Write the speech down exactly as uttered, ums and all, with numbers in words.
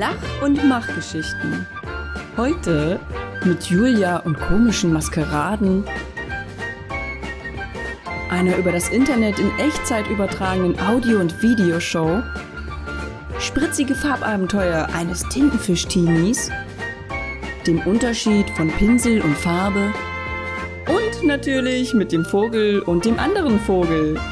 Lach- und Machgeschichten. Heute mit Julia und komischen Maskeraden, einer über das Internet in Echtzeit übertragenen Audio- und Videoshow, spritzige Farbabenteuer eines Tintenfisch-Teenies, dem Unterschied von Pinsel und Farbe und natürlich mit dem Vogel und dem anderen Vogel.